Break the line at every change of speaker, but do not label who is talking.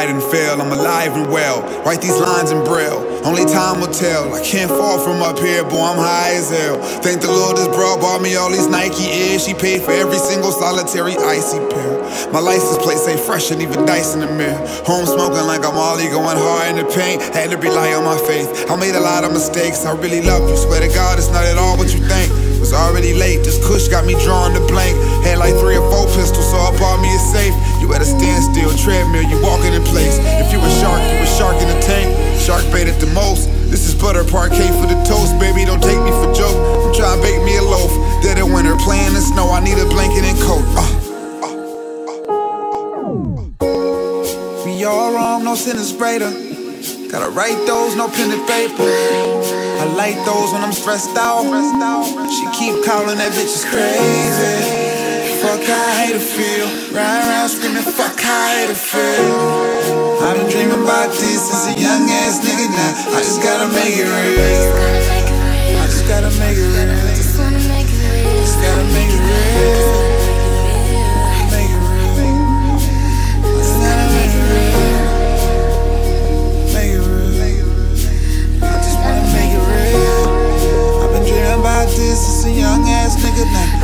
tried and failed, I'm alive and well. Write these lines in braille, only time will tell. I can't fall from up here, boy, I'm high as hell. Thank the Lord this bro bought me all these Nike Airs. She paid for every single solitary icy pair. My license plate say fresh and even dice in the mirror. Home smoking like I'm Ollie, going hard in the paint. Had to rely on my faith, I made a lot of mistakes. I really love you, swear to God it's not at all what you think. Was already late, this kush got me drawing the blank. Had like 3 or 4 pistols, so I bought me a safe. You at a standstill, treadmill, you walking in place. If you a shark in the tank. Shark bait at the most. This is butter parquet for the toast, baby, don't take me for joke. I'm trying to bake me a loaf. Dead of winter, playing in snow, I need a blanket and coat. We all wrong, no sin is greater. Gotta write those, no pen and paper. I like those when I'm stressed out. She keep calling that bitch is crazy. Fuck how I hate to feel. Ride around screaming, fuck how I hate to feel. I've been dreaming about this since a young ass nigga now. I just gotta make it real. I just gotta make it real. Just gotta make it real. Make it real. I just gotta make it real. Make it real. I just wanna make it real. I've been dreaming about this since a young ass nigga now.